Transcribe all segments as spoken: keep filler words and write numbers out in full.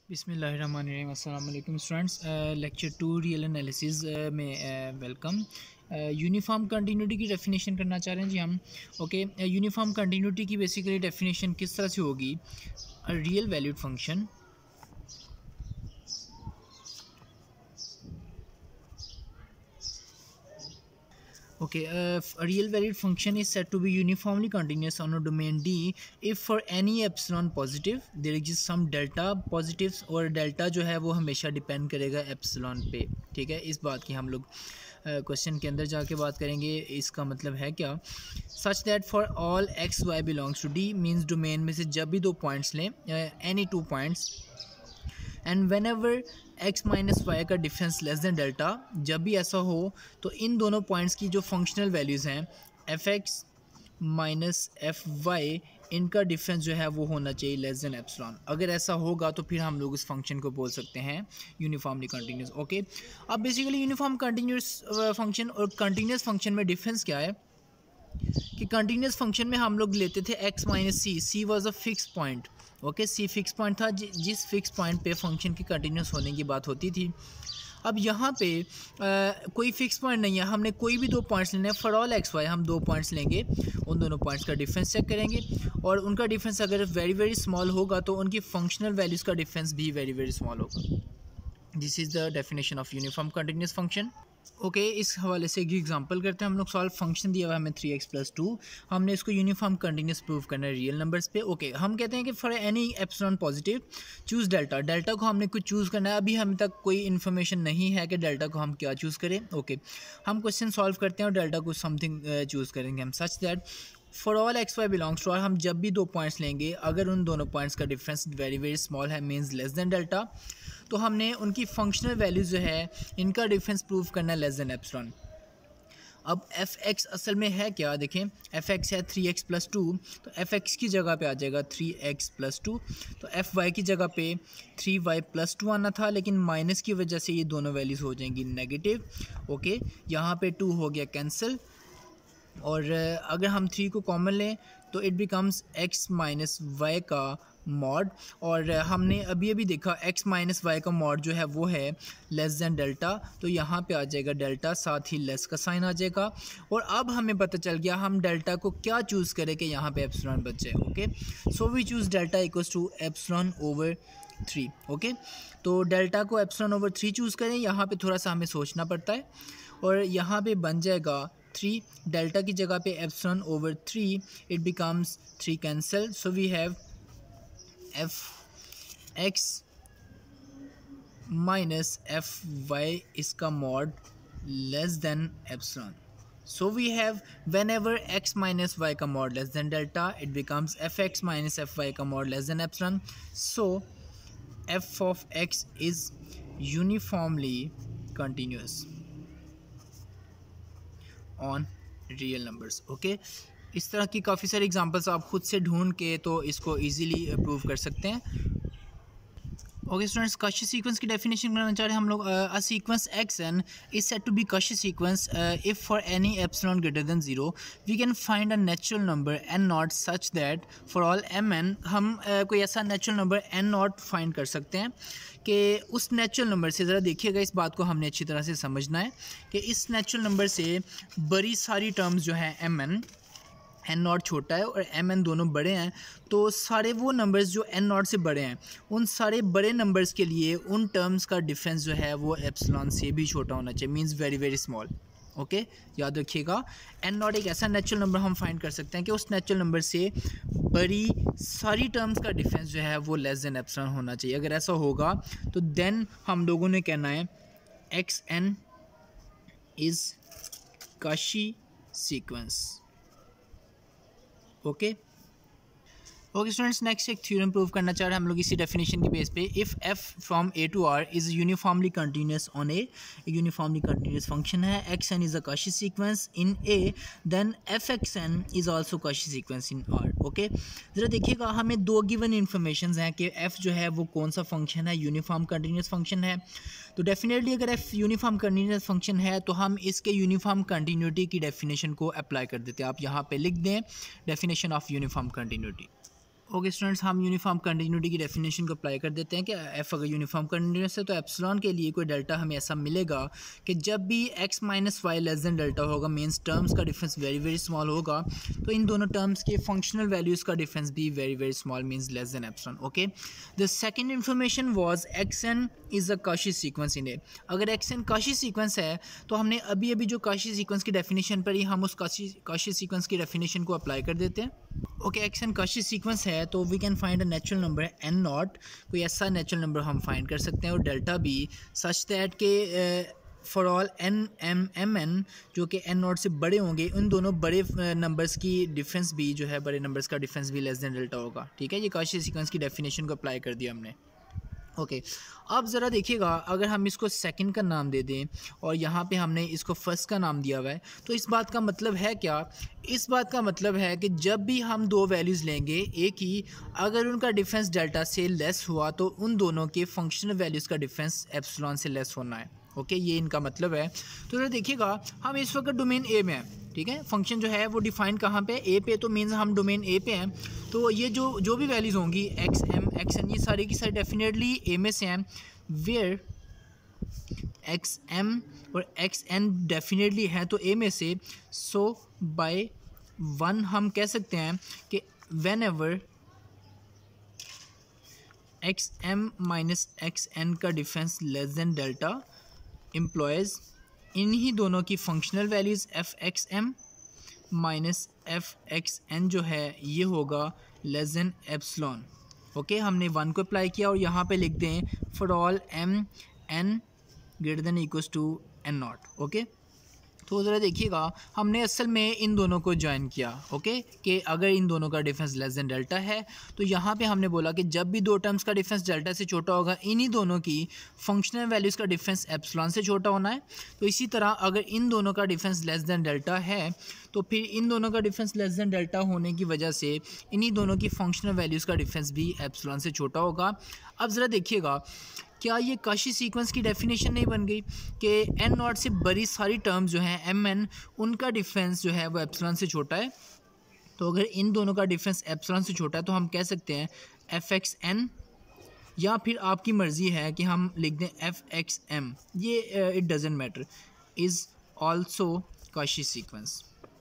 बिस्मिल्लाहिर्रहमानिर्रहीम। अस्सलाम वालेकुम students. Lecture two real analysis में वेलकम। यूनिफॉर्म कंटिन्यूटी की डेफिनेशन करना चाह रहे हैं जी हम। ओके, यूनिफॉर्म कंटिन्यूटी की बेसिकली डेफिनेशन किस तरह से होगी? Real valued function Okay, uh, a real valued function is said to be uniformly continuous on a domain D if for any epsilon positive there exists some delta positives, और delta जो है वो हमेशा depend करेगा epsilon पे। ठीक है, इस बात की हम लोग क्वेश्चन uh, के अंदर जाके बात करेंगे। इसका मतलब है क्या? Such that for all x y belongs to D means domain में से जब भी दो पॉइंट्स लें, any two points, and whenever x minus y का डिफरेंस लेस दैन डेल्टा, जब भी ऐसा हो तो इन दोनों पॉइंट्स की जो फंक्शनल वैल्यूज़ हैं f x minus f y, इनका डिफरेंस जो है वो होना चाहिए लेस दैन एप्सिलॉन। अगर ऐसा होगा तो फिर हम लोग इस फंक्शन को बोल सकते हैं यूनिफॉर्मली कंटिन्यूस। ओके, अब बेसिकली यूनिफॉर्म कंटिन्यूस फंक्शन और कंटिन्यूस फंक्शन में डिफरेंस क्या है कि कंटिन्यूस फंक्शन में हम लोग लेते थे x minus c, c was a fix point. Okay, c fix point था, जि, जिस फिक्स पॉइंट पे फंक्शन की कंटिन्यूस होने की बात होती थी। अब यहाँ पे आ, कोई फिक्स पॉइंट नहीं है, हमने कोई भी दो पॉइंट्स लेने हैं। फॉर ऑल एक्स वाई हम दो पॉइंट्स लेंगे, उन दोनों पॉइंट्स का डिफरेंस चेक करेंगे, और उनका डिफरेंस अगर वेरी वेरी स्मॉल होगा तो उनकी फंक्शनल वैल्यूज़ का डिफरेंस भी वेरी वेरी स्मॉल होगा। This is the definition of uniform continuous function. Okay okay, इस हवाले से एक एग्जांपल करते हैं हम लोग। सॉल्व फंक्शन दिया हुआ है हमें थ्री एक्स प्लस टू, हमने इसको यूनिफॉर्म कंटिन्यूस प्रूव करना है रियल नंबर्स पे। ओके okay, हम कहते हैं कि for any epsilon positive choose delta, delta को हमने कुछ चूज़ करना है। अभी हम तक कोई इन्फॉर्मेशन नहीं है कि डेल्टा को हम क्या चूज़ करें। ओके okay, हम क्वेश्चन सॉल्व करते हैं और डेल्टा को समथिंग चूज़ करेंगे हम। Such that for all x y belongs to R, हम जब भी दो पॉइंट्स लेंगे अगर उन दोनों पॉइंट्स का डिफरेंस वेरी वेरी स्मॉल है, मीन्स लेस देन डेल्टा, तो हमने उनकी फंक्शनल वैल्यूज जो है इनका डिफरेंस प्रूव करना है लेस देन एप्सिलॉन। अब एफ एक्स असल में है क्या? देखें, एफ एक्स है थ्री एक्स प्लस टू, तो एफ एक्स की जगह पे आ जाएगा थ्री एक्स प्लस टू, तो एफ वाई की जगह पे थ्री वाई प्लस टू आना था, लेकिन माइनस की वजह से ये दोनों वैल्यूज़ हो जाएंगी नेगेटिव। ओके, यहाँ पे टू हो गया कैंसिल, और अगर हम थ्री को कॉमन लें तो it becomes x minus y का मॉड, और हमने अभी अभी देखा एक्स माइनस वाई का मॉड जो है वो है लेस दैन डेल्टा, तो यहाँ पे आ जाएगा डेल्टा, साथ ही लेस का साइन आ जाएगा। और अब हमें पता चल गया हम डेल्टा को क्या चूज़ करें कि यहाँ पे एप्सिलॉन बच जाए। Okay, so we choose delta equals to epsilon over three. Okay, तो डेल्टा को एप्सिलॉन ओवर थ्री चूज़ करें, यहाँ पे थोड़ा सा हमें सोचना पड़ता है, और यहाँ पे बन जाएगा थ्री, डेल्टा की जगह पे epsilon over three, it becomes three cancel, so we have f x minus f y इसका mod less than epsilon. So we have whenever x minus y का mod less than delta, it becomes fx minus fy का mod less than epsilon. So f of x is uniformly continuous on real numbers. Okay, इस तरह की काफ़ी सारी examples आप खुद से ढूंढ के तो इसको इजीली प्रूव कर सकते हैं। ओके स्टूडेंट्स, कशी सीक्वेंस की डेफिनेशन करना चाह रहे हैं हम लोग। A sequence x n is said to be Cauchy sequence if for any epsilon greater than zero we can find a natural number n naught such that for all m n, हम uh, कोई ऐसा natural number n naught find कर सकते हैं कि उस natural number से, ज़रा देखिएगा इस बात को हमने अच्छी तरह से समझना है कि इस नेचुरल नंबर से बड़ी सारी टर्म्स जो हैं एम एन, एन नॉट छोटा है और एम एन दोनों बड़े हैं, तो सारे वो नंबर्स जो एन नॉट से बड़े हैं उन सारे बड़े नंबर्स के लिए उन टर्म्स का डिफरेंस जो है वो एप्सिलॉन से भी छोटा होना चाहिए, means very very small. Okay, याद रखिएगा, एन नॉट एक ऐसा नेचुरल नंबर हम फाइंड कर सकते हैं कि उस नेचुरल नंबर से बड़ी सारी टर्म्स का डिफरेंस जो है वो लेस देन एप्सिलॉन होना चाहिए। अगर ऐसा होगा तो देन हम लोगों ने कहना है x n is Cauchy sequence. Okay okay students, next एक थ्योरम प्रूव करना चाह रहे हैं हम लोग इसी डेफिनेशन के बेस पे। If f from A to R is uniformly continuous on A, uniformly continuous function है, x n is a Cauchy sequence in A, then f x n is also Cauchy sequence in R. Okay, ज़रा देखिएगा, हमें दो given information हैं कि F जो है वो कौन सा फंक्शन है, यूनिफॉर्म कंटिन्यूस फंक्शन है। तो डेफिनेटली अगर एफ यूनिफॉर्म कंटिन्यूस फंक्शन है तो हम इसके यूनिफॉर्म कंटिन्यूटी की डेफिनेशन को अप्लाई कर देते हैं। आप यहाँ पे लिख दें definition of uniform continuity. Okay students, हम यूनिफॉर्म कंटिन्यूटी की डेफिनेशन को अप्लाई कर देते हैं कि एफ अगर यूनिफॉर्म कंटिन्यूस है तो एप्सिलॉन के लिए कोई डेल्टा हमें ऐसा मिलेगा कि जब भी x minus y less than delta होगा, मीन्स टर्म्स का डिफरेंस वेरी वेरी स्मॉल होगा, तो इन दोनों टर्म्स के फंक्शनल वैल्यूज़ का डिफरेंस भी very very small, means less than epsilon. Okay, the second information was x n is a Cauchy sequence in A. अगर एक्स एन काशी सीक्वेंस है तो हमने अभी अभी जो काशी सीक्वेंस की डेफिनेशन पर ही हम उस काशी काशी सीक्वेंस की डेफिनेशन को अप्लाई कर देते हैं। Okay, x n Cauchy sequence है तो we can find a natural number n naught, कोई ऐसा नेचुरल नंबर हम फाइंड कर सकते हैं, और डेल्टा बी सच दैट के for all n m m n जो कि एन नॉट से बड़े होंगे, उन दोनों बड़े नंबर्स की डिफरेंस भी जो है, बड़े नंबर्स का डिफरेंस भी लेस देन डेल्टा होगा। ठीक है, ये काशी सीक्वेंस की डेफिनेशन को अप्लाई कर दिया हमने। Okay okay. अब ज़रा देखिएगा, अगर हम इसको सेकंड का नाम दे दें और यहाँ पे हमने इसको फर्स्ट का नाम दिया हुआ है, तो इस बात का मतलब है क्या? इस बात का मतलब है कि जब भी हम दो वैल्यूज़ लेंगे एक ही, अगर उनका डिफरेंस डेल्टा से लेस हुआ तो उन दोनों के फंक्शनल वैल्यूज़ का डिफरेंस एप्सिलॉन से लेस होना है। ओके okay, ये इनका मतलब है। तो जरा देखिएगा, हम इस वक्त डोमेन ए में हैं, ठीक है, फंक्शन जो है वो डिफाइन कहाँ पे? ए पे, तो मीन्स हम डोमेन ए पे हैं। तो ये जो जो भी वैल्यूज़ होंगी एक्स एम एक्स एन, ये सारी की सारी डेफिनेटली ए में से हैं, वेयर एक्स एम और एक्स एन डेफिनेटली है तो ए में से। सो बाय वन हम कह सकते हैं कि whenever x m minus x n का difference less than delta implies इन्हीं दोनों की functional values f x m minus f x n जो है ये होगा लेस देन एप्सिलॉन। ओके, हमने वन को अप्लाई किया और यहाँ पे लिख दें for all m n greater than equals to n naught. Okay, तो ज़रा देखिएगा, हमने असल में इन दोनों को ज्वाइन किया। ओके, कि अगर इन दोनों का डिफरेंस लेस देन डेल्टा है तो यहाँ पे हमने बोला कि जब भी दो टर्म्स का डिफरेंस डेल्टा से छोटा होगा, इन्हीं दोनों की फंक्शनल वैल्यूज़ का डिफरेंस एप्सिलॉन से छोटा होना है। तो इसी तरह अगर इन दोनों का डिफरेंस लेस देन डेल्टा है तो फिर इन दोनों का डिफरेंस लेस देन डेल्टा होने की वजह से इन्हीं दोनों की फंक्शनल वैल्यूज़ का डिफरेंस भी एप्सिलॉन से छोटा होगा। अब ज़रा देखिएगा, क्या ये काशी सीक्वेंस की डेफिनेशन नहीं बन गई कि एन नॉट से बड़ी सारी टर्म्स जो हैं एम एन, उनका डिफरेंस जो है वो एप्सिलॉन से छोटा है। तो अगर इन दोनों का डिफरेंस एप्सिलॉन से छोटा है तो हम कह सकते हैं एफ एक्स एन, या फिर आपकी मर्ज़ी है कि हम लिख दें एफ एक्स एम, ये it doesn't matter, is also Cauchy sequence.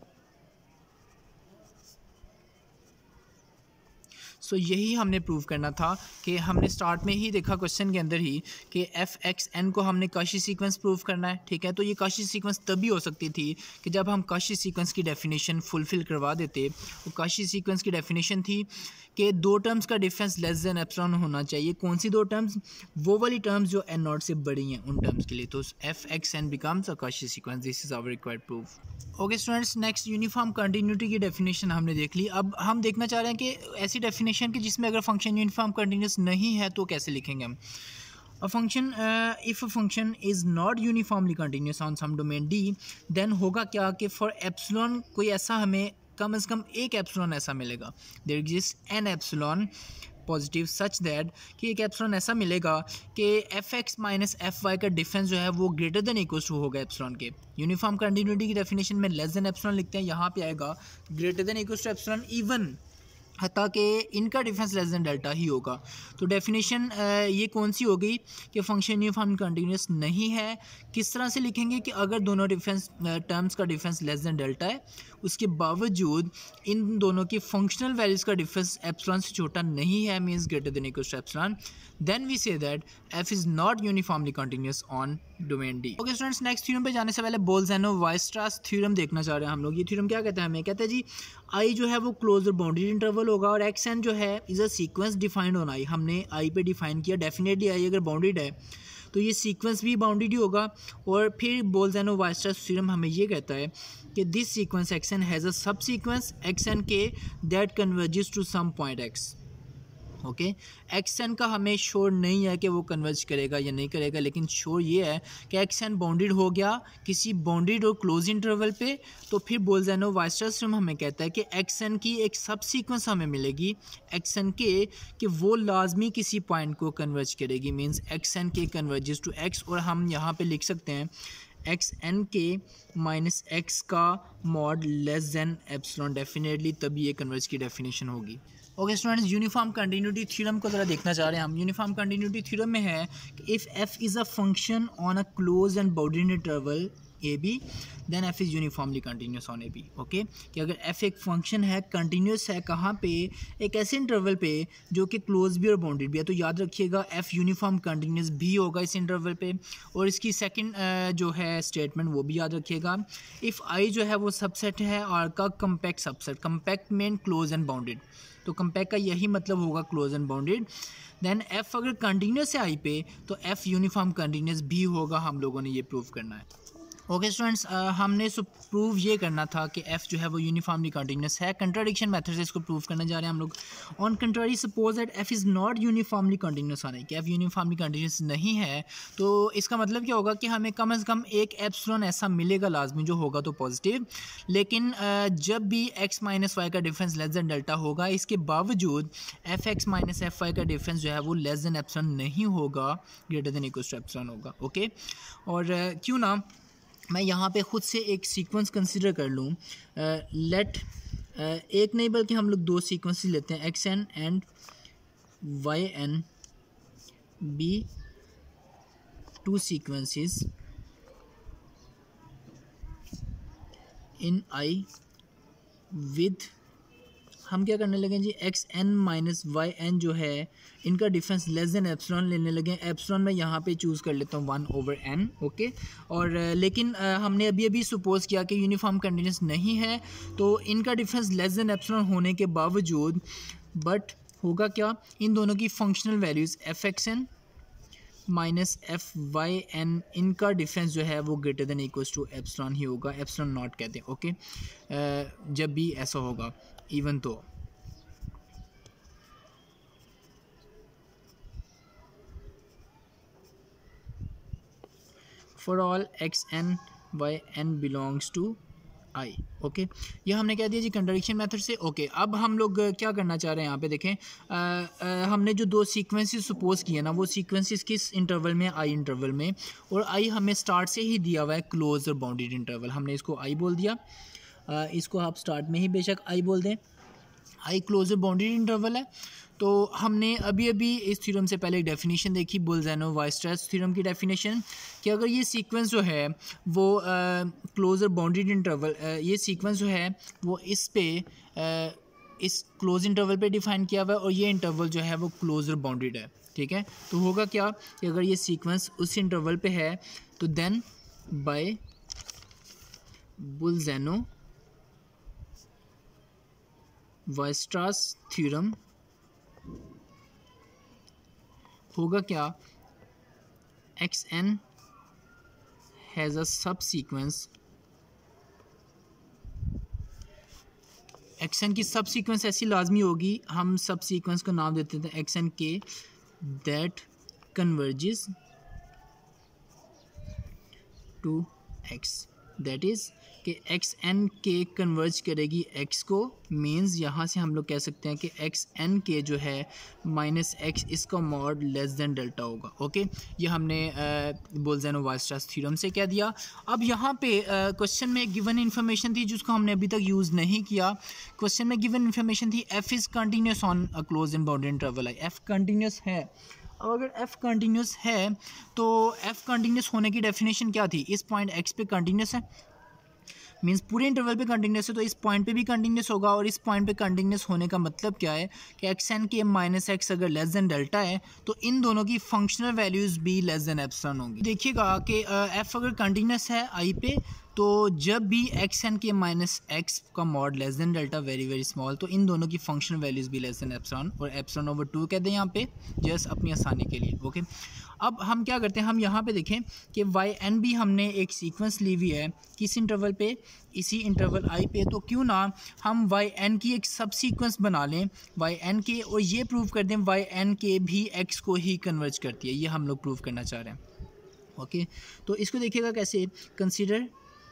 So so, यही हमने प्रूव करना था कि हमने स्टार्ट में ही देखा क्वेश्चन के अंदर ही कि एफ एक्स एन को हमने काशी सीक्वेंस प्रूव करना है। ठीक है, तो ये काशी सीक्वेंस तभी हो सकती थी कि जब हम काशी सीक्वेंस की डेफिनेशन फुलफ़िल करवा देते। वो काशी सीक्वेंस की डेफिनेशन थी कि दो टर्म्स का डिफरेंस लेस देन एप्सिलॉन होना चाहिए। कौन सी दो टर्म्स? वो वाली टर्म्स जो एन नॉट से बड़ी हैं, उन टर्म्स के लिए। तो f x n becomes a Cauchy sequence. This is our required proof. Okay students, next uniform continuity की डेफिनेशन हमने देख ली। अब हम देखना चाह रहे हैं कि ऐसी डेफिनेशन कि जिसमें अगर फंक्शन यूनिफॉर्म कंटिन्यूस नहीं है तो कैसे लिखेंगे हम। A function, if a function is not uniformly continuous on some domain D, then होगा क्या कि फॉर एप्सिलॉन कोई ऐसा हमें कम से कम एक एप्सिलॉन ऐसा मिलेगा। There exist an epsilon positive such that कि एक एप्सिलॉन ऐसा मिलेगा कि f x minus f y का डिफरेंस जो है वो ग्रेटर देन इक्वल्स टू होगा एप्सिलॉन के। यूनिफॉर्म कंटिन्यूटी की डेफिनेशन में लेस देन एप्सिलॉन लिखते हैं, यहाँ पे आएगा greater than equals to epsilon, even हता कि इनका डिफरेंस लेस देन डेल्टा ही होगा। तो डेफिनेशन ये कौन सी हो गई कि फंक्शन यूनिफॉर्म कंटिन्यूस नहीं है। किस तरह से लिखेंगे कि अगर दोनों डिफरेंस टर्म्स का डिफरेंस लेस देन डेल्टा है, उसके बावजूद इन दोनों की फंक्शनल वैल्यूज़ का डिफरेंस एप्सिलॉन से छोटा नहीं है, means greater than equals to epsilon, then we say that f is not uniformly continuous on domain D. Okay students, next theorem पे जाने से पहले बोल्ज़नो-वायरस्ट्रास थ्योरम देखना चाह रहे हैं हम लोग। ये थ्योरम क्या कहता है हमें? कहता है जी आई जो है वो क्लोजर बाउंडेड इंटरवल होगा और एक्स एन जो है is a sequence defined on I. हमने आई पे डिफाइन किया, डेफिनेटली आई अगर बाउंडेड है तो ये सीक्वेंस भी बाउंडेड ही होगा। और फिर बोल्ज़नो-वायरस्ट्रास थ्योरम हमें ये कहता है कि this sequence x n has a subsequence x n के that converges to some point x. Okay, x n का हमें श्योर नहीं है कि वो कन्वर्ज करेगा या नहीं करेगा, लेकिन श्योर ये है कि एक्स एन बाउंडेड हो गया किसी बाउंडेड और क्लोज इंटरवल पे, तो फिर बोल्ज़नो-वायरस्ट्रास थ्योरम हमें कहता है कि एक्स एन की एक सब सीक्वेंस हमें मिलेगी एक्स एन के कि वो लाजमी किसी पॉइंट को कन्वर्ज करेगी, means x n k converges to x. और हम यहाँ पे लिख सकते हैं एक्स एन के माइनस एक्स का mod less than epsilon, definitely तभी ये कन्वर्ज की डेफिनेशन होगी। Okay students, uniform continuity theorem को ज़रा देखना चाह रहे हैं हम। यूनिफॉर्म कंटिन्यूटी थ्योरम में है कि if f is a function on a close and bounded interval A B then f is uniformly continuous on A B. Okay, कि अगर एफ एक फंक्शन है, कंटिन्यूस है, कहाँ पे, एक ऐसे इंटरवल पे जो कि क्लोज भी और बाउंडेड भी है, तो याद रखिएगा एफ यूनिफॉर्म कंटिन्यूस भी होगा इस इंटरवल पे। और इसकी सेकंड जो है स्टेटमेंट वो भी याद रखिएगा, इफ़ आई जो है वो सबसेट है और का compact subset, compact mean close and bounded, तो कम्पैक्ट का यही मतलब होगा close and bounded. Then f अगर कंटिन्यूस है आई पे तो एफ यूनिफॉर्म कंटिन्यूस भी होगा, हम लोगों ने ये प्रूव करना है। ओके स्टूडेंट्स, हमने सो प्रूव ये करना था कि एफ़ जो है वो यूनिफॉर्मली कंटिन्यूस है। कंट्राडिक्शन मेथड से इसको प्रूव करने जा रहे हैं हम लोग। On contrary suppose that f is not uniformly continuous, आना है कि एफ़ यूनिफॉर्मली कंटिन्यूस नहीं है, तो इसका मतलब क्या होगा कि हमें कम से कम एक एप्सिलॉन ऐसा मिलेगा लाजमी जो होगा तो पॉजिटिव। लेकिन uh, जब भी एक्स माइनस वाई का डिफरेंस लेस दैन डेल्टा होगा, इसके बावजूद f x minus f y का डिफरेंस जो है वो लेस दैन एप्सिलॉन नहीं होगा, greater than equal to epsilon होगा। ओके, और uh, क्यों ना मैं यहाँ पे ख़ुद से एक सीक्वेंस कंसिडर कर लूँ, लेट uh, uh, एक नहीं बल्कि हम लोग दो सीक्वेंसेस लेते हैं, x n and y n be two sequences in I with, हम क्या करने लगे जी, x n minus y n जो है इनका डिफरेंस लेस देन एप्सिलॉन लेने लगे। एप्सिलॉन मैं यहाँ पे चूज़ कर लेता हूँ वन ओवर एन। ओके, और लेकिन हमने अभी अभी सपोज किया कि यूनिफॉर्म कंटिन्यूस नहीं है, तो इनका डिफरेंस लेस देन एप्सिलॉन होने के बावजूद बट होगा क्या, इन दोनों की functional values f x n minus f y n, इनका डिफरेंस जो है वो greater than equal to epsilon ही होगा, एप्सिलॉन नॉट कहते हैं। ओके, जब भी ऐसा होगा, इवन तो for all x n y n belongs to I. Okay, ये हमने कह दिया जी कंट्राडिक्शन मेथड से। ओके okay, अब हम लोग क्या करना चाह रहे हैं यहाँ पे देखें, आ, आ, हमने जो दो सीक्वेंसेस सपोज किए ना, वो सीक्वेंसेस किस इंटरवल में, आई इंटरवल में, और आई हमें स्टार्ट से ही दिया हुआ है क्लोज और बाउंडेड इंटरवल, हमने इसको आई बोल दिया। आ, इसको आप स्टार्ट में ही बेशक आई बोल दें, आई क्लोज और बाउंडेड इंटरवल है। तो हमने अभी अभी इस थ्योरम से पहले एक डेफिनेशन देखी, बुल्स-जेनो-वायस्ट्रैस थ्योरम की डेफिनेशन, कि अगर ये सीक्वेंस जो है वो क्लोज और बाउंडेड इंटरवल, ये सीक्वेंस जो है वो इस पे आ, इस क्लोज इंटरवल पे डिफाइन किया हुआ है और ये इंटरवल जो है वो क्लोज और बाउंडेड है, ठीक है। तो होगा क्या कि अगर ये सीक्वेंस उस इंटरवल पे है तो then by Bolzano Weierstrass theorem होगा क्या, x n has a subsequence, x N की सब सीक्वेंस ऐसी लाजमी होगी, हम सब सीक्वेंस को नाम देते थे एक्स एन के, that converges to x, that is कि एक्स एन के कन्वर्ज करेगी एक्स को, मीन्स यहाँ से हम लोग कह सकते हैं कि एक्स एन के जो है माइनस एक्स, इसका मॉड लेस देन डेल्टा होगा। ओके, ये हमने बुल्स-जेनो-वायस्ट्रैस थ्योरम से कह दिया। अब यहाँ पे क्वेश्चन में गिवन इन्फॉर्मेशन थी जिसको हमने अभी तक यूज़ नहीं किया। क्वेश्चन में गिवन इन्फॉर्मेशन थी f is continuous on a close and bounded interval I, f continuous है। अब अगर एफ़ कंटिन्यूस है तो एफ़ कंटिन्यूस होने की डेफिनेशन क्या थी, इस पॉइंट एक्स पे कंटिन्यूस है, मींस पूरे इंटरवल पे कंटिन्यूस है, तो इस पॉइंट पे भी कंटिन्यूस होगा। और इस पॉइंट पे कंटिन्यूस होने का मतलब क्या है कि एक्स एन के माइनस एक्स अगर लेस देन डेल्टा है तो इन दोनों की फंक्शनल वैल्यूज़ भी लेस देन एप्सिलॉन होंगी। देखिएगा कि एफ़ अगर कंटिन्यूस है आई पे, तो जब भी एक्स एन के माइनस एक्स का mod less than delta very very small, तो इन दोनों की फंक्शनल वैल्यूज़ भी लेस देन एप्सिलॉन, और एप्सिलॉन ओवर टू कहते हैं यहाँ पे जस्ट अपनी आसानी के लिए। ओके, अब हम क्या करते हैं, हम यहाँ पे देखें कि वाई एन भी हमने एक सीक्वेंस ली हुई है किस इंटरवल पे, इसी इंटरवल आई पे, तो क्यों ना हम वाई एन की एक सब सीक्वेंस बना लें वाई एन के, और ये प्रूव कर दें वाई एन के भी एक्स को ही कन्वर्ज करती है, ये हम लोग प्रूव करना चाह रहे हैं। ओके, तो इसको देखिएगा कैसे, कंसिडर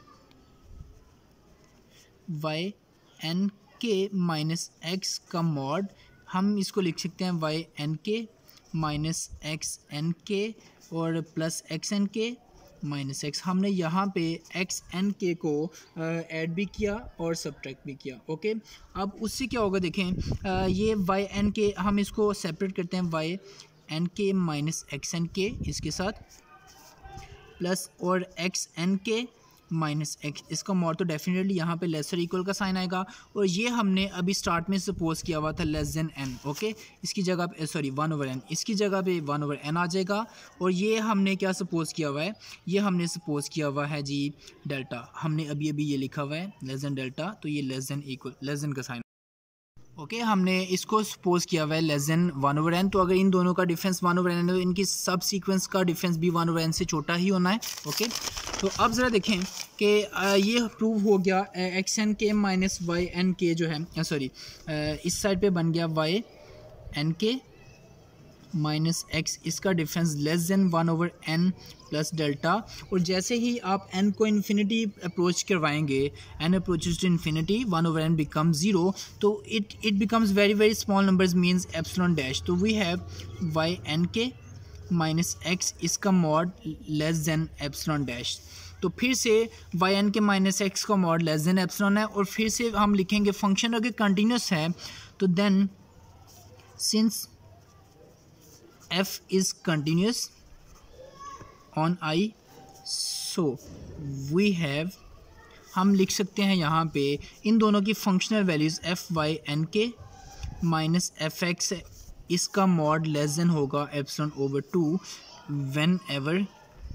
वाई एन के माइनस एक्स का मॉड, हम इसको लिख सकते हैं वाई एन के माइनस एक्स एन के और प्लस एक्स एन के माइनस एक्स, हमने यहाँ पे एक्स एन के को ऐड भी किया और सब्ट्रैक्ट भी किया। ओके, अब उससे क्या होगा देखें, आ, ये वाई एन के हम इसको सेपरेट करते हैं, वाई एन के माइनस एक्स एन के इसके साथ प्लस और एक्स एन के माइनस एक्स, इसका मॉड तो डेफिनेटली यहाँ पे लेसर इक्वल का साइन आएगा। और ये हमने अभी स्टार्ट में सपोज किया हुआ था लेस देन एन। ओके, इसकी जगह पे सॉरी वन ओवर एन, इसकी जगह पे वन ओवर एन आ जाएगा। और ये हमने क्या सपोज किया हुआ है, ये हमने सपोज किया हुआ है जी डेल्टा, हमने अभी अभी ये लिखा हुआ है लेस देन डेल्टा, तो ये less than equal less than का साइन। ओके okay, हमने इसको सपोज किया हुआ है less than one over n, तो अगर इन दोनों का डिफरेंस वन ओवर एन है तो इनकी सब सीक्वेंस का डिफरेंस भी वन ओवर एन से छोटा ही होना है। Okay okay? तो अब ज़रा देखें कि ये प्रूव हो गया एक्स एन के माइनस वाई एन के जो है, सॉरी इस साइड पे बन गया वाई एन के माइनस एक्स, इसका difference less than one over n plus delta. और जैसे ही आप एन को इन्फिनिटी अप्रोच करवाएंगे, n approaches to infinity, one over n become zero, तो it it becomes very very small numbers means epsilon dash. तो we have y n के minus x, इसका mod less than epsilon dash. तो फिर से y n के minus x का mod less than epsilon है। और फिर से हम लिखेंगे फंक्शन अगर कंटिन्यूस है तो then since f is continuous on I, so we have, हम लिख सकते हैं यहाँ पे इन दोनों की functional values f y n के माइनस एफ एक्स, इसका मॉड लेस देन होगा epsilon over two whenever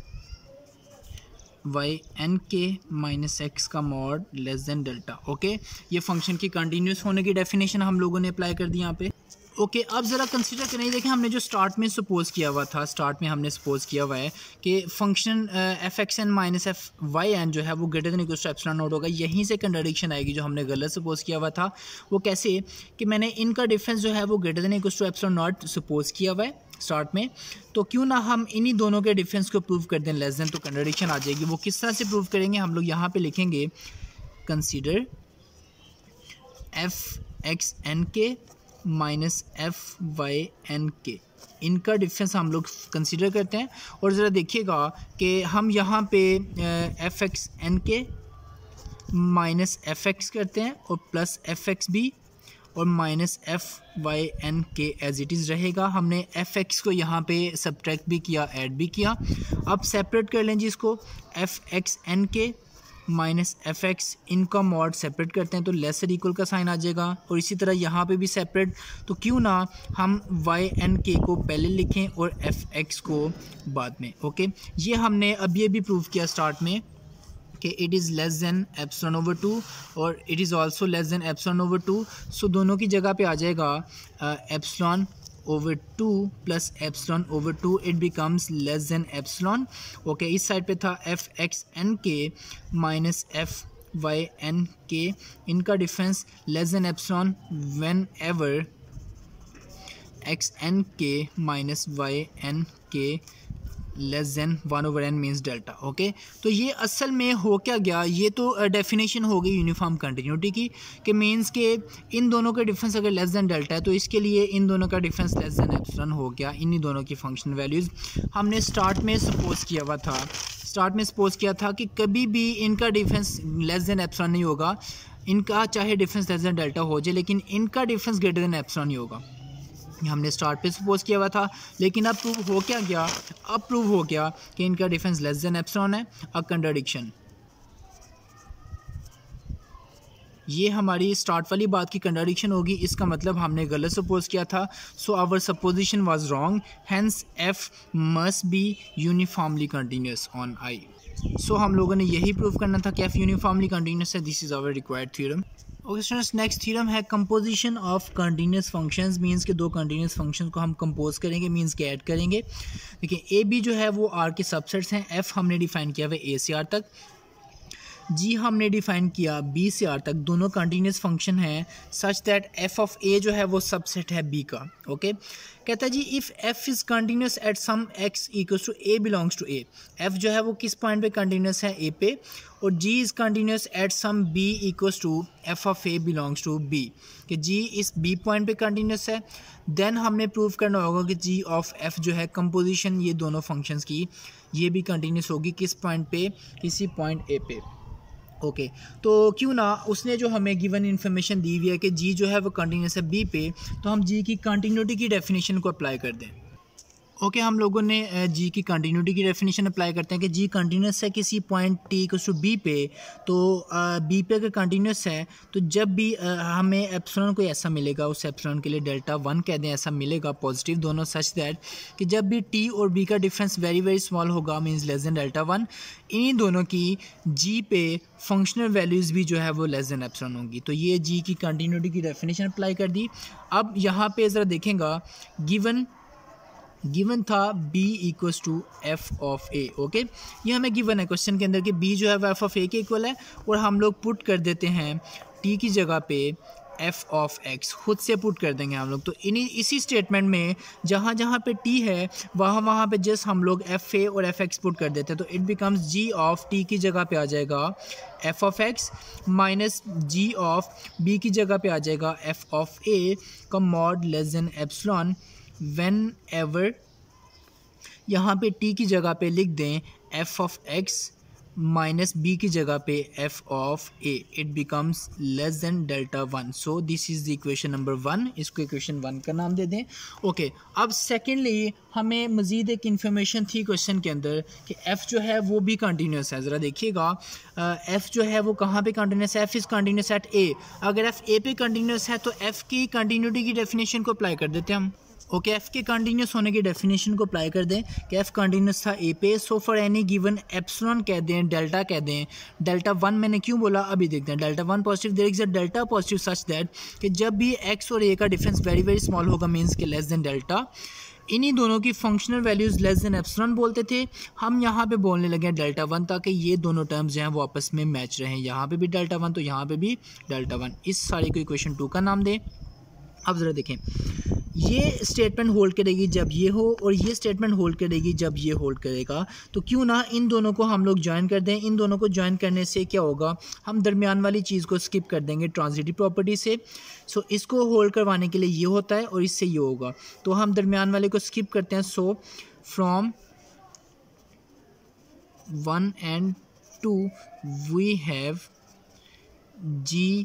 y n के माइनस एक्स का mod less than delta. Okay, ये फंक्शन की कंटिन्यूस होने की डेफिनेशन हम लोगों ने अप्लाई कर दी यहाँ पे। ओके okay, अब ज़रा कंसीडर करें, देखें हमने जो स्टार्ट में सपोज किया हुआ था, स्टार्ट में हमने सपोज किया हुआ है कि function f x n minus f y n जो है वो greater than equal to epsilon not होगा। यहीं से कंट्राडिक्शन आएगी जो हमने गलत सपोज किया हुआ था। वो कैसे कि मैंने इनका डिफरेंस जो है वो greater than equal to epsilon not suppose किया हुआ है स्टार्ट में, तो क्यों ना हम इन्हीं दोनों के डिफरेंस को प्रूव कर दें लेस देन, तो कंट्राडिक्शन आ जाएगी। वो किस तरह से प्रूव करेंगे, हम लोग यहाँ पर लिखेंगे कंसीडर एफ एक्स एन के माइनस एफ वाई एन के, इनका डिफरेंस हम लोग कंसीडर करते हैं। और ज़रा देखिएगा कि हम यहाँ पे एफ एक्स एन के माइनस एफ एक्स करते हैं और प्लस एफ एक्स भी और माइनस एफ वाई एन के एज इट इज़ रहेगा। हमने एफ एक्स को यहाँ पे सब्ट्रैक्ट भी किया, ऐड भी किया। अब सेपरेट कर लें जी इसको, एफ एक्स एन के माइनस एफ एक्स, इनका मॉड सेपरेट करते हैं तो लेसर इक्वल का साइन आ जाएगा। और इसी तरह यहाँ पे भी सेपरेट, तो क्यों ना हम वाई एन के को पहले लिखें और एफ एक्स को बाद में। ओके, ये हमने अभी अभी प्रूव किया स्टार्ट में कि it is less than epsilon over two और it is also less than epsilon over two. So दोनों की जगह पे आ जाएगा epsilon over two plus epsilon over two, it becomes less than epsilon. Okay, इस साइड पे था एफ एक्स एन के माइनस एफ वाई एन के, इनका difference less than epsilon whenever x n के माइनस वाई एन के less than one over n means delta. Okay, तो ये असल में हो क्या गया, ये तो डेफिनेशन हो गई यूनिफॉर्म कंटिन्यूटी की कि मीन्स के इन दोनों का डिफरेंस अगर लेस देन डेल्टा है तो इसके लिए इन दोनों का डिफरेंस लेस देन एप्सिलॉन हो गया। इन्हीं दोनों की फंक्शन वैल्यूज़ हमने स्टार्ट में सपोज किया हुआ था, स्टार्ट में सपोज किया था कि कभी भी इनका डिफरेंस लेस देन एप्सिलॉन नहीं होगा, इनका चाहे डिफरेंस लेस देन डेल्टा हो जाए लेकिन इनका डिफरेंस ग्रेटर देन एप्सिलॉन ही होगा। हमने स्टार्ट पे सपोज किया हुआ था, लेकिन अब प्रूव हो क्या गया, अब प्रूव हो गया कि इनका डिफरेंस लेस देन एप्सिलॉन है। अ कंट्राडिक्शन, ये हमारी स्टार्ट वाली बात की कंट्राडिक्शन होगी, इसका मतलब हमने गलत सपोज किया था। So our supposition was wrong, hence f must be uniformly continuous on I. So हम लोगों ने यही प्रूव करना था कि एफ यूनिफॉर्मली कंटिन्यूस है। This is our required theorem. Okay students, next theorem है composition of continuous functions, means के दो कंटिन्यूस फंक्शंस को हम कंपोज करेंगे, मींस के ऐड करेंगे। देखिए ए बी जो है वो आर के सबसेट्स हैं, एफ हमने डिफाइन किया हुआ है ए से आर तक। जी हमने डिफाइन किया बी से आर तक दोनों कंटिन्यूस फंक्शन हैं such that f of a जो है वो सबसेट है बी का। ओके कहता है जी if f is continuous at some x equals to a belongs to a, f जो है वो किस पॉइंट पे कंटिन्यूस है ए पे, और जी is continuous at some B equals to f of A belongs to be, कि जी इस बी पॉइंट पे कंटिन्यूस है। देन हमने प्रूव करना होगा कि जी ऑफ एफ जो है कंपोजिशन ये दोनों फंक्शंस की ये भी कंटिन्यूस होगी किस पॉइंट पे, किसी पॉइंट ए पे। ओके okay, तो क्यों ना उसने जो हमें गिवन इन्फॉर्मेशन दी हुई है कि जी जो है वो कंटिन्यूस है बी पे, तो हम जी की कंटिन्यूटी की डेफिनेशन को अप्लाई कर दें। ओके okay, हम लोगों ने जी की कंटिन्यूटी की डेफिनेशन अप्लाई करते हैं कि जी कंटिन्यूस है किसी point t equals to b पे, तो बी पे अगर कंटिन्यूस है तो जब भी आ, हमें एप्सिलॉन कोई ऐसा मिलेगा उस एप्सिलॉन के लिए डेल्टा वन कह दें ऐसा मिलेगा पॉजिटिव दोनों, सच दैट कि जब भी टी और बी का डिफरेंस वेरी वेरी स्मॉल होगा means less than delta one, इन्हीं दोनों की जी पे फंक्शनल वैल्यूज़ भी जो है वो लेस देन एप्सिलॉन होंगी। तो ये जी की कंटिन्यूटी की डेफिनेशन अप्लाई कर दी। अब यहाँ पे ज़रा देखेंगा गिवन गिवन था b equals to f of a. Okay ये हमें गिवन है क्वेश्चन के अंदर कि b जो है वो एफ ऑफ ए के इक्वल है, और हम लोग पुट कर देते हैं t की जगह पे एफ ऑफ एक्स, खुद से पुट कर देंगे हम लोग। तो इन्हीं इसी स्टेटमेंट में जहाँ जहाँ पे t है वहाँ वहाँ पे जस्ट हम लोग एफ ए और एफ एक्स पुट कर देते हैं, तो it becomes g of t की जगह पे आ जाएगा f of x minus g of b की जगह पे आ जाएगा एफ ऑफ ए का mod less than epsilon whenever यहाँ पे टी की जगह पे लिख दें f of x minus b की जगह पे f of a, it becomes less than delta one. So this is the equation number one, इसको इक्वेशन वन का नाम दे दें। ओके okay, अब सेकेंडली हमें मज़ीद एक इन्फॉर्मेशन थी क्वेश्चन के अंदर कि एफ़ जो है वो भी कंटिन्यूस है। ज़रा देखिएगा एफ़ जो है वो कहाँ पे कंटिन्यूस है, f is continuous at a. अगर एफ़ ए पे कंटिन्यूस है तो एफ़ की कंटिन्यूटी की डेफिनेशन को अप्लाई कर देते हैं हम। ओके एफ़ के कंटिन्यूस होने की डेफिनेशन को अप्लाई कर दें कि एफ़ कंटिन्यूस था ए पे, so for any given epsilon कह दें, डेल्टा कह दें। डेल्टा वन मैंने क्यों बोला अभी देखते हैं। Delta one positive, there is a delta positive such that कि जब भी एक्स और ए का डिफरेंस वेरी वेरी स्मॉल होगा मीन्स के लेस देन डेल्टा, इन्हीं दोनों की functional values less than epsilon बोलते थे, हम यहाँ पे बोलने लगे डेल्टा वन ताकि ये दोनों टर्म्स जो हैं वो आपस में मैच रहें। यहाँ पे भी डेल्टा वन तो यहाँ पे भी डेल्टा वन। इस सारी को इक्वेशन टू का नाम दें। अब ज़रा देखें ये स्टेटमेंट होल्ड करेगी जब ये हो और ये स्टेटमेंट होल्ड करेगी जब ये होल्ड करेगा, तो क्यों ना इन दोनों को हम लोग ज्वाइन कर दें। इन दोनों को ज्वाइन करने से क्या होगा, हम दरमियान वाली चीज़ को स्किप कर देंगे ट्रांजिटिव प्रॉपर्टी से। सो इसको होल्ड करवाने के लिए ये होता है और इससे ये होगा, तो हम दरमियान वाले को स्किप करते हैं। So from one and two we have g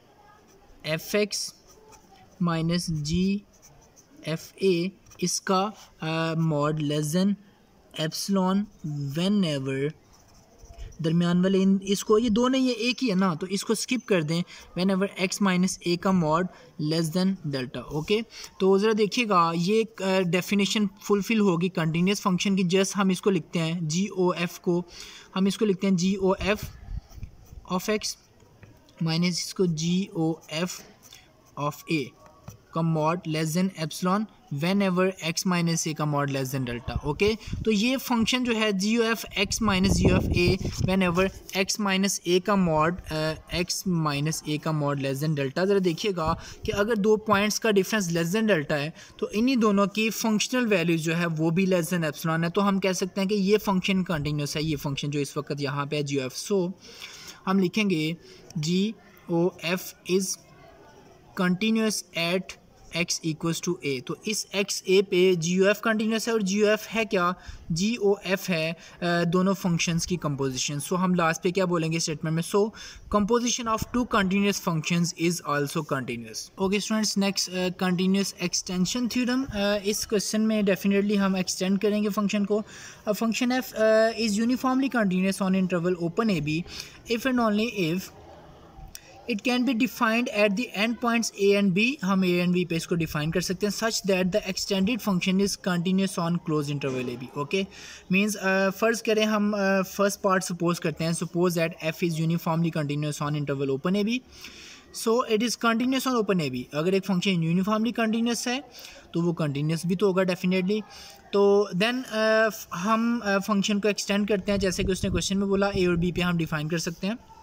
f x minus g f a, इसका mod less than epsilon whenever दरमियान वाले इन इसको ये दो नहीं, ये एक ही है ना, तो इसको स्किप कर दें whenever x minus a का mod less than delta. Okay तो ज़रा देखिएगा ये डेफिनेशन फुलफिल होगी कंटिन्यूस फंक्शन की। जस्ट हम इसको लिखते हैं जी ओ एफ को हम इसको लिखते हैं g o f of x minus इसको g o f of a का mod less than epsilon whenever x minus a का mod less than delta. Okay तो ये फंक्शन जो है g o f x minus g o f a whenever x minus a का mod x minus a का mod less than delta. ज़रा देखिएगा कि अगर दो पॉइंट्स का डिफरेंस लेस देन डेल्टा है तो इन्हीं दोनों की फंक्शनल वैल्यूज जो है वो भी लेस देन एप्सिलॉन है, तो हम कह सकते हैं कि ये फंक्शन कंटिन्यूस है, ये फंक्शन जो इस वक्त यहाँ पे है जी ओ एफ। सो हम लिखेंगे g o f is continuous at x equals to a. तो इस x a पे जी ओ एफ कंटिन्यूस है और जी ओ एफ है क्या, जी ओ एफ है uh, दोनों फंक्शंस की कंपोजिशन। सो so, हम लास्ट पे क्या बोलेंगे स्टेटमेंट में, so composition of two continuous functions is also continuous. Okay students next continuous extension theorem. इस क्वेश्चन में डेफिनेटली हम एक्सटेंड करेंगे फंक्शन को। Function f is uniformly continuous on interval open a b if and only if it can be defined at the end points a and B. हम a and B पे इसको define कर सकते हैं such that the extended function is continuous on close interval A B. Okay means फ़र्ज़ करें हम first part suppose करते हैं, suppose that f is uniformly continuous on interval open a b, so it is continuous on open a b. अगर एक function uniformly continuous है तो वो कंटिन्यूस भी तो होगा डेफिनेटली। तो देन uh, हम फंक्शन uh, को एक्सटेंड करते हैं जैसे कि उसने क्वेश्चन में बोला, ए और बी पे हम डिफाइन कर सकते हैं।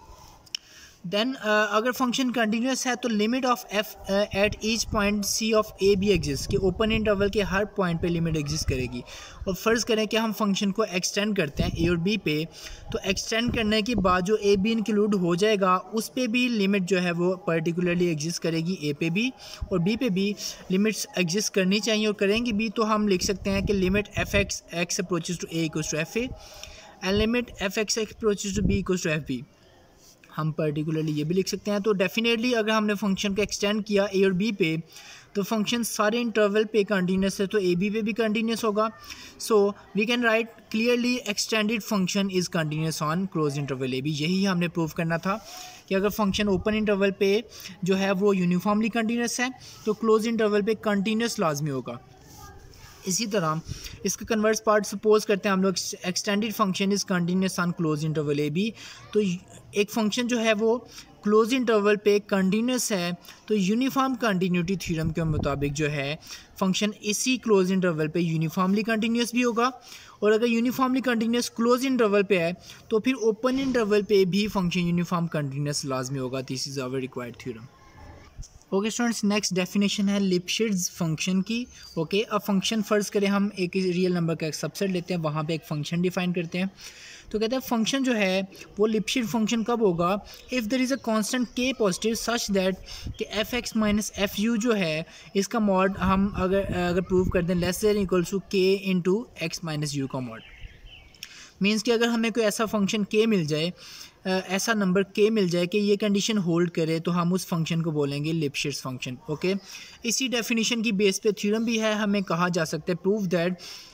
देन अगर फंक्शन कंटिन्यूस है तो limit of f at each point c of a b exist, कि ओपन इंटरवल के हर पॉइंट पे लिमिट एग्जिस्ट करेगी। और फ़र्ज़ करें कि हम फंक्शन को एक्सटेंड करते हैं ए और बी पे, तो एक्सटेंड करने के बाद जो ए बी इंक्लूड हो जाएगा उस पे भी लिमिट जो है वो पर्टिकुलरली एग्जिस्ट करेगी, ए पे भी और बी पे भी लिमिट्स एग्जिस्ट करनी चाहिए और करेंगी भी। तो हम लिख सकते हैं कि limit f x x approaches to a equals to f a and limit f x x approaches to b equals to f b. हम पर्टिकुलरली ये भी लिख सकते हैं। तो डेफिनेटली अगर हमने फंक्शन को एक्सटेंड किया ए और बी पे तो फंक्शन सारे इंटरवल पे कंटिन्यूस है, तो ए बी पे भी कंटिन्यूस होगा। So we can write clearly extended function is continuous on close interval A b. यही हमने प्रूव करना था कि अगर फंक्शन ओपन इंटरवल पे जो है वो यूनिफॉर्मली कंटिन्यूस है तो क्लोज इंटरवल पे कंटिन्यूस लाजमी होगा। इसी तरह इसका कन्वर्स पार्ट सपोज करते हैं हम लोग, extended function is continuous on close interval A b. तो एक फंक्शन जो है वो क्लोज इंटरवल पे कंटिन्यूस है तो यूनिफॉर्म कंटिन्यूटी थ्योरम के मुताबिक जो है फंक्शन इसी क्लोज इंटरवल पे यूनिफॉर्मली कंटिन्यूस भी होगा। और अगर यूनिफॉर्मली कंटिन्यूस क्लोज इंटरवल पे है तो फिर ओपन इंटरवल पे भी फंक्शन यूनिफॉर्म कंटिन्यूस लाजमी होगा। This is our required theorem. Okay students, next definition है लिपशिट्ज़ फंक्शन की। ओके, अब फंक्शन फ़र्ज़ करें हम एक रियल नंबर का एक सबसेट लेते हैं, वहाँ पे एक फंक्शन डिफाइन करते हैं। तो कहते हैं फंक्शन जो है वो लिपशिट्ज़ फंक्शन कब होगा, if there is a constant k positive such that कि f x minus f u जो है इसका मॉड हम अगर अगर प्रूव कर दें less than equals to k into x minus u का मॉड। मीन्स कि अगर हमें कोई ऐसा फंक्शन के मिल जाए, ऐसा नंबर के मिल जाए कि ये कंडीशन होल्ड करे, तो हम उस फंक्शन को बोलेंगे लिपशिट्ज़ फंक्शन। ओके, इसी डेफिनेशन की बेस पे थ्योरम भी है, हमें कहा जा सकता है prove that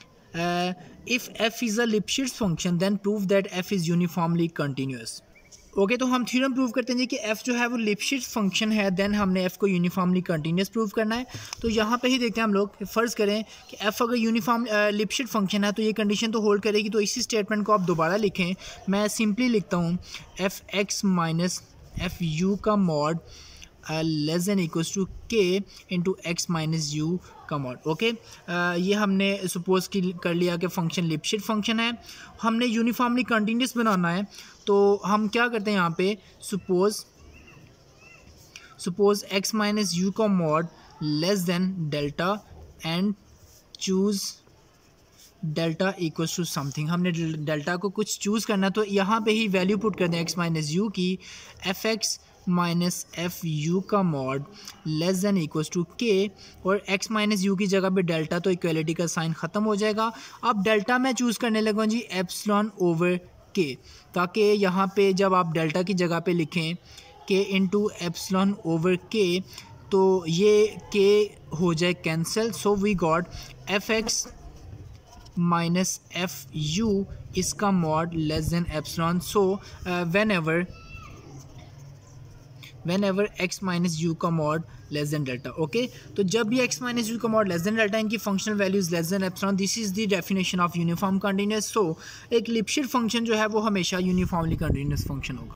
if f is a Lipschitz function then prove that f is uniformly continuous. Okay, तो हम थ्योरम प्रूव करते हैं जी कि एफ़ जो है वो लिपशिट्ज़ फंक्शन है, देन हमने एफ़ को यूनिफॉर्मली कंटिन्यूस प्रूव करना है। तो यहाँ पे ही देखते हैं हम लोग, फ़र्ज़ करें कि एफ़ अगर यूनिफॉर्म लिपशिट्ज़ फंक्शन है तो ये कंडीशन तो होल्ड करेगी। तो इसी स्टेटमेंट को आप दोबारा लिखें, मैं सिंपली लिखता हूँ f x minus f u का mod less than equals to k into x minus u का मॉड। ओके, ये हमने सपोज की कर लिया कि फंक्शन लिपशिट्ज़ फंक्शन है, हमने यूनिफॉर्मली कंटिन्यूस बनाना है। तो हम क्या करते हैं यहाँ पे, suppose suppose x minus u का mod less than delta and choose delta equals to something. हमने डेल्टा को कुछ चूज़ करना, तो यहाँ पे ही वैल्यू पुट कर दें एक्स माइनस यू की, f x minus f u का mod less than equals to k, और एक्स माइनस यू की जगह पे डेल्टा, तो इक्वलिटी का साइन ख़त्म हो जाएगा। अब डेल्टा मैं चूज़ करने लगा जी एप्सिलॉन ओवर के, ताकि यहाँ पे जब आप डेल्टा की जगह पे लिखें के इंटू एप्सिलॉन ओवर के तो ये के हो जाए cancel. So we got f x minus f u इसका mod less than epsilon. So whenever whenever x minus u का mod less than delta. Okay, तो जब भी एक्स माइनस यू का मॉड लेस देन डेल्टा, इनकी functional values less than epsilon, this is the definition of uniform continuous. So एक Lipschitz function जो है वो हमेशा यूनिफॉर्मली कंटिन्यूस फंक्शन होगा।